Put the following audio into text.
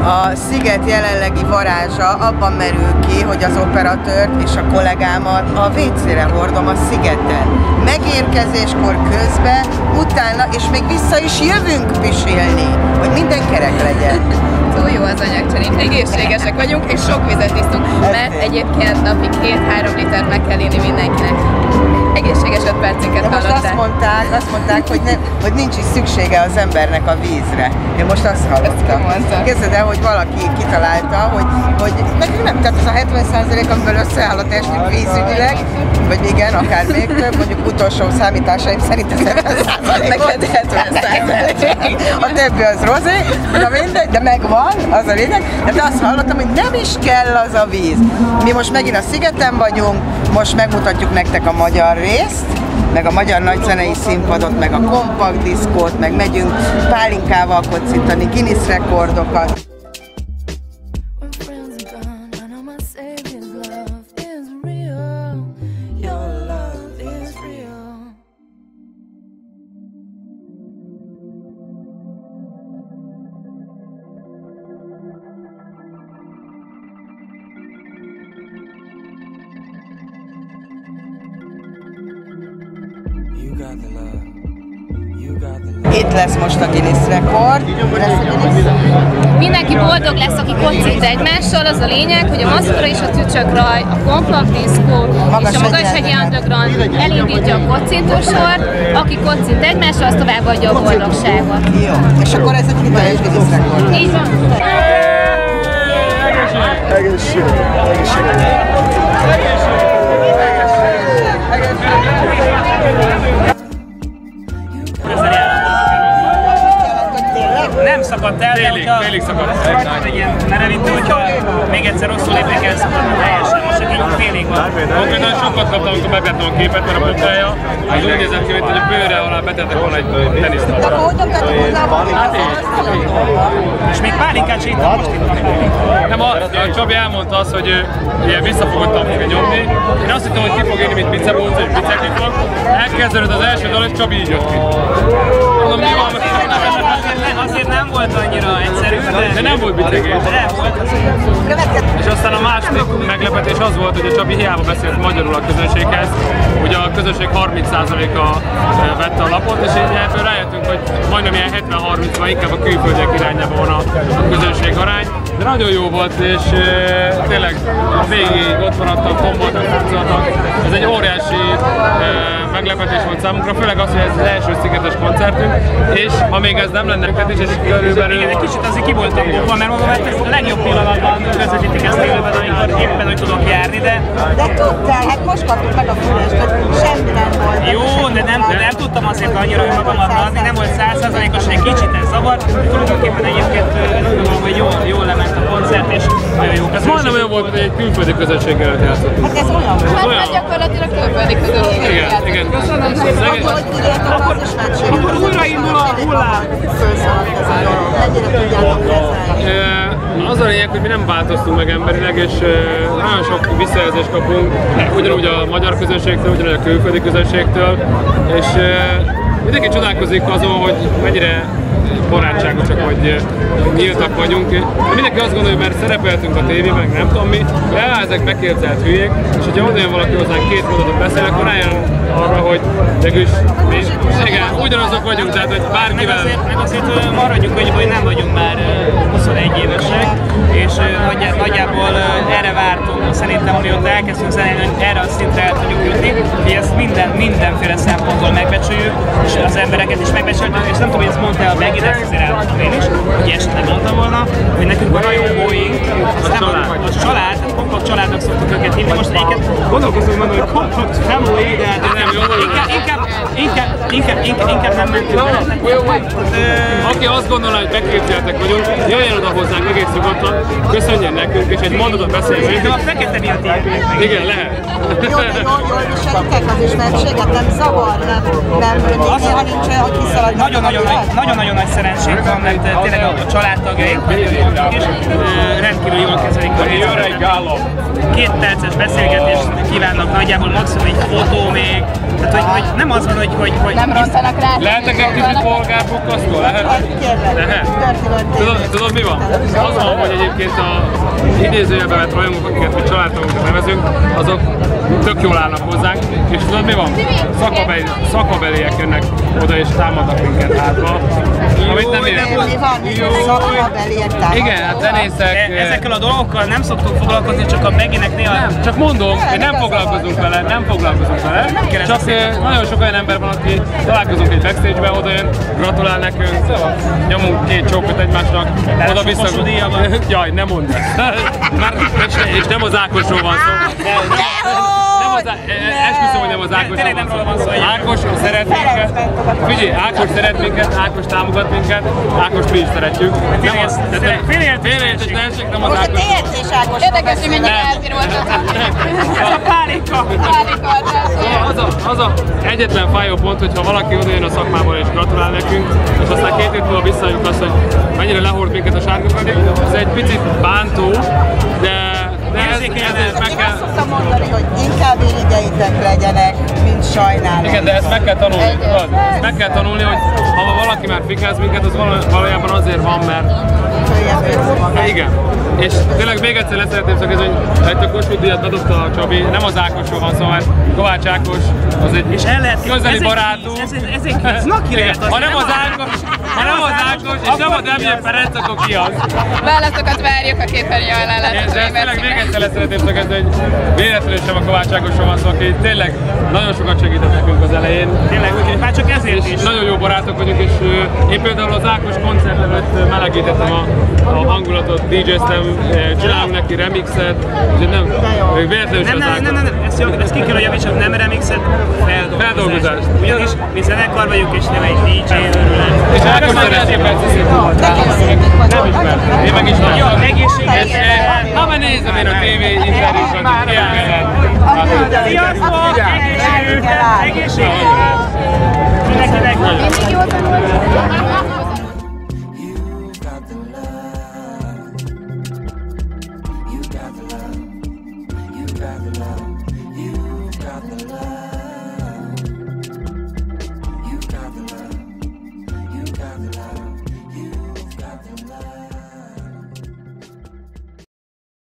A sziget jelenlegi varázsa abban merül ki, hogy az operatőrt és a kollégámat a WC-re hordom a szigeten. Megérkezéskor, közben, utána, és még vissza is jövünk pisilni, hogy minden kerek legyen. Túl jó az anyagcserén, egészségesek vagyunk, és sok vizet iszunk, mert egyébként napi 2-3 litert meg kell inni mindenkinek. Egészséges 5 percinket hallották. Azt mondták hogy nincs is szüksége az embernek a vízre. Én most azt hallottam. Képzeld el, hogy valaki kitalálta, hogy nekünk nem, tehát az a 70%, amiből összeáll a testünk vízügyileg, vagy igen, akár még több, mondjuk utolsó számításaim szerint ez 70%. Neked 70%. A többi az rozé, de mindegy, de megvan, az a lényeg. De azt hallottam, hogy nem is kell az a víz. Mi most megint a szigeten vagyunk, most megmutatjuk nektek a magyar részt, meg a magyar nagyzenei színpadot, meg a kompakt diszkót, meg megyünk pálinkával kocintani, Guinness rekordokat. Itt lesz most a Guinness rekord. Mindenki boldog lesz, aki kocint egymással, az a lényeg, hogy a maszkora és a tücsökraj, a kompakt diszkó és a Magashegyi Underground elindítja a kocintósort, aki kocint egymással, az továbbadja a boldogságot. Jó, és akkor ez egy hiteles Guinness rekord. Így van. Egészség! Nem szakadt el, félig szakadt el. Egy ilyen merevítő, hogyha még egyszer rosszul lépnék el, szakadna teljesen. Most csak így félig van. Konkrétan sokat kaptam, amikor megvettem a képet, mert a munkája az úgy nézett ki, hogy a bőre alá betettek volna egy tenisztalra. És még pálinkát se ittam, most ittam pálinkát. Nem, a Csabi elmondta azt, hogy ő ilyen visszafogottan fogja nyomni. Én azt hittem, hogy ki fog írni, mint bicebónc, és bicekli fog. Elkezdődött az első dal, és Csabi így jött ki. Mondom, mi van? Azért nem volt annyira egyszerű, de nem volt bicegés. Nem volt. És aztán a második meglepetés az volt, hogy a Csabi hiába beszélt magyarul a közönséghez. Ugye a közönség 30%-a vette a lapot, és így ebből rájöttünk, hogy majdnem ilyen 70-30-ban inkább a külföldiek irányába van a közönség arány. De nagyon jó volt, és tényleg végig ott maradtak, tomboltak, táncoltak. Ez egy óriási meglepetés volt számunkra, főleg az, hogy ez az első szigetes koncertünk, és ha még ez nem lenne neked is, és körülbelül... Igen, egy kicsit azért ki voltam múlva, mert mondom, hogy ez a legjobb pillanatban közvetítik ezt élőben, amikor éppen hogy tudok járni, de... De tudtál, hát most kaptuk meg a fülest, hogy semmi nem volt. Jó, de nem tudtam azért annyira önmagamat adni, nem volt 100%-os, egy kicsit ez zavart, de tulajdonképpen egyébként gondolom, hogy jól lement a koncert, és nagyon jó közönség. Majdnem olyan volt, hogy egy külföldi közönség előtt játszottunk. Hát ez olyan volt. Hát gyakorlatilag külföldi közönség. Igen. Köszönöm szépen. Akkor újraindul a hullám. Mennyire tudjátok kezelni? Az a lényeg, hogy mi nem változtunk meg emberileg, és nagyon sok visszajelzést kapunk, ugyanúgy a magyar közönségtől, ugyanúgy a külföldi közönségtől, és mindenki csodálkozik azon, hogy mennyire barátságosak, hogy nyíltak vagyunk. Mindenki azt gondolja, hogy mert szerepeltünk a tévében, meg nem tudom mi, de ezek beképzelt hülyék, és hogyha oda jön valaki hozzánk 2 mondatot beszél, akkor rájön arra, hogy mégis mi, igen, ugyanazok vagyunk, tehát hogy bárkivel... Meg azért maradjuk, hogy nem vagyunk már 21 évesek, és nagyjából erre vártunk, szerintem, amióta elkezdtünk zenélni, hogy erre a szintre el tudjuk jutni, hogy ezt mindenféle szempontból megbecsüljük, és az embereket is megbecsüljük, és nem tudom, hogy ezt mondta a Begi, de ezt azért elmondtam én is, hogy esetleg mondta volna, hogy nekünk a rajongóink, az nem a család, tehát kompakt családnak szoktuk őket hívni, most egyébként gondolkozunk meg, hogy kompakt family, de nem jó, inkább nem mentünk vele. Aki azt gondolja, hogy beképzeltek vagyunk, jöjjön oda hozzánk egész nyugodtan, köszönjen nekünk, és egy mondatot beszélünk. De a fekete miatt ilyen. Igen, lehet. Jó, de jól viselitek az ismertséget, nem zavar, nem néha nincs olyan, hogy kiszaladnak. Nagyon-nagyon nagy szerencsénk van, mert tényleg a családtagjaink is rendkívül jól kezelik a részt. 2 perces beszélgetést kívánnak nagyjából, maximum egy fotó még. Tehát, hogy nem az van, hogy Nem rontanak rá. Lehetek egy kicsit polgárpukkasztó? Lehet? Tudod mi van? Az van, hogy egyébként a idézőjelben vett rajongók, akiket mi családtagokat nevezünk, azok tök jól állnak hozzánk, és tudod mi van? Szakmabeliek jönnek oda és támadnak minket hátba. Amit nem érem. Mi van? Szakmabeliek támadnak. Igen, hát zenészek. Ezekkel a dolgokkal nem szoktunk foglalkozni, csak a megének néha... Nem, csak mondom, hogy nem foglalkozunk vele. Csak nagyon sok olyan ember van, aki találkozunk egy backstage-ben, oda jön, gratulál nekünk, nyomunk 2 csókot egymásnak, oda vissza... Jaj, nem mondd ezt. És nem az Ákosról van szó. Esküszöm, hogy nem az Ákosról van szó. Ákos szeret minket. Figyelj, Ákos szeret minket, Ákos támogat minket, Ákost mi is szeretjük. Félreértés, nem az Ákos. Érdekes, hogy mennyire elbíroltatok. Ez a pálika! Az a egyetlen fájó pont, hogyha valaki odajön a szakmából és gratulál nekünk, és aztán 2 hét múlva visszajönk azt, hogy mennyire lehord minket a sárgaföldék. Ez egy picit bántó, de ezért meg kell... Azt szoktam mondani, hogy inkább irigyeitek legyenek, mint sajnálni. Igen, de ezt meg kell tanulni, tudod? Ezt meg kell tanulni, hogy ha valaki már fikáz minket, az valójában azért van, mert... Igen. És tényleg még egyszer leszeretném szögezni, hogy itt a Kossuth díjat adott a Csabi, nem az Ákosról van szó, mert Kovács Ákos az egy közeli barátunk. Ha nem az Ákos, és nem a Demjén Ferenc, akkor ki az? Válaszokat várjuk a képernyő alá látható. De ezt tényleg még egyszer leszeretném szögezni, hogy véletlenül sem a Kovács Ákosról van szó, aki tényleg nagyon sokat segített nekünk az elején. Tényleg, úgyhogy már csak ezért is. Nagyon jó barátok vagyunk, és én például az Ákos koncert előtt melegítettem a hangulatot, DJ-ztem, csinálunk neki remixet, és nem, véletlenül sem az Ákos. Ezt ki kell, hogy javítsam, nem remixet, feldolgozást. Ugyanis mi zenekar vagyunk, és nem egy DJ őrület. És Ákos szereti. Nem ismer. Én meg ismerem. Jó, egészséges. Ha már nézem én a TV interjúkat, hogy ilyen kellett. Sziasztok! Egészségünkre! Mindenkinek! Mindig jól tanultam.